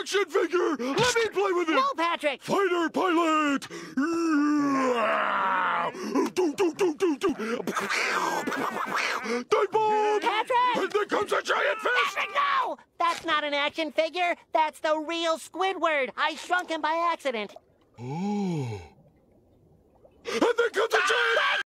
action figure! Let me play with it! No, Patrick! Fighter pilot! Dive bomb! Patrick! And there comes a giant fish! Patrick, no! That's not an action figure. That's the real Squidward. I shrunk him by accident. Oh. And there comes a giant...